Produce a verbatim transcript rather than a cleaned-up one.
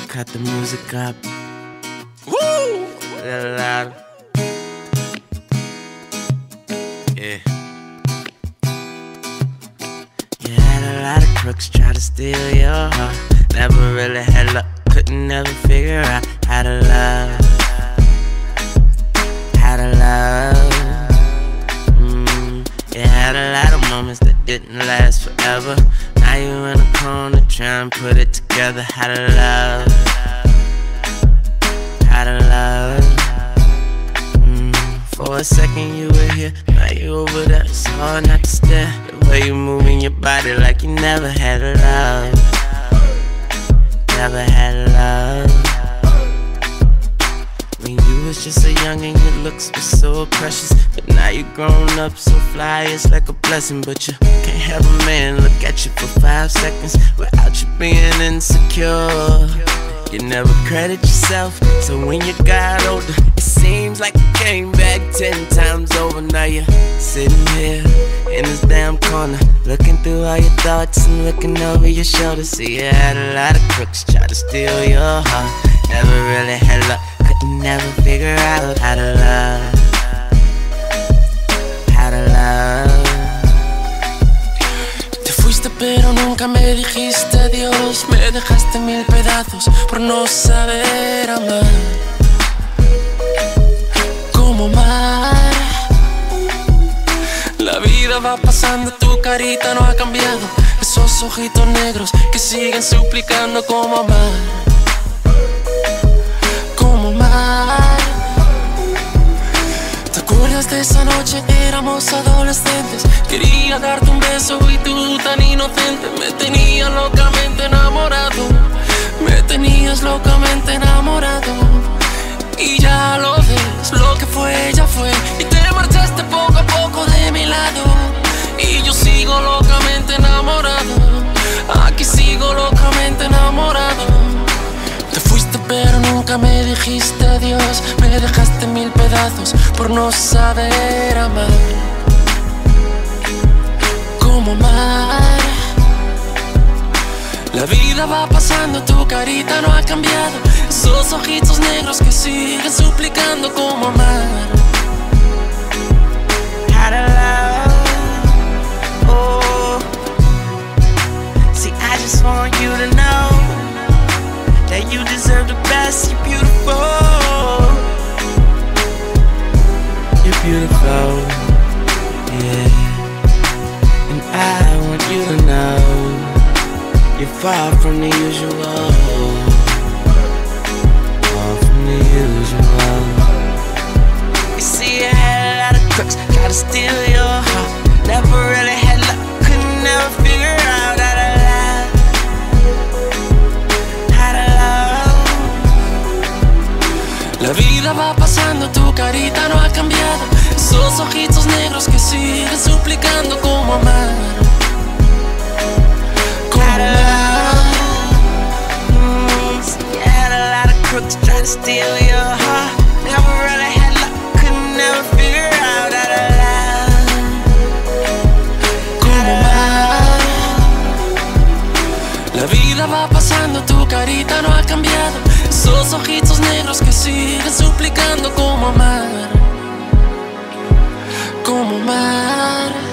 cut the music up. Woo! A little louder. Yeah. You had a lot of crooks try to steal your heart. Never really had luck, couldn't never figure out how to love. How to love. Mm. You had a lot of moments that didn't last forever. Now you in a corner trying to put it together. How to love. How to love. Mm. For a second you were here, now you over there. It's hard not to stare. The way you moving your body like you never had a love. Never had a love. When you was just a youngin', your looks were so precious. But now you grown up so fly, it's like a blessing. But you can't have a man look at you for five seconds without you being insecure. You never credit yourself, so when you got older, it seems like you came back ten times over. Now you're sitting here in this damn corner, looking through all your thoughts and looking over your shoulder. See, you had a lot of crooks try to steal your heart. Never really had luck, couldn't never figure out how to love. How to love. Te fuiste pero nunca me dijiste adiós. Me dejaste mil pedazos por no saber amar. Como amar. La vida va pasando, tu carita no ha cambiado. Esos ojitos negros que siguen suplicando como amar. Como amar. ¿Te acuerdas de esa noche? Éramos adolescentes. Quería darte un beso y tú tan inocente. Me tenías locamente enamorado. Me tenías locamente enamorado. Y ya lo ves, lo que fue ya fue. Y te marchaste poco a poco de mi lado. Y yo sigo locamente enamorado. Aquí sigo locamente enamorado. Te fuiste pero nunca me dijiste adiós. Me dejaste mil pedazos por no saber amar. Como amar. La vida va pasando, tu carita no ha cambiado. Esos ojitos negros que siguen suplicando como amar. How to love. Oh. See, I just want you to know that you deserve the best. You're beautiful. You're beautiful. Yeah. And I want you to know you're far from the usual. Far from the usual. You see, I had a lot of crooks try to steal your heart. Never really had luck, couldn't never figure out how to love. How to love. La vida va pasando, tu carita no ha cambiado. Esos ojitos negros que siguen suplicando como amar. Crooks try to steal your heart. Never really had luck, couldn't never figure out how to love. Como amar. La vida va pasando, tu carita no ha cambiado. Esos ojitos negros que siguen suplicando como amar. Como amar.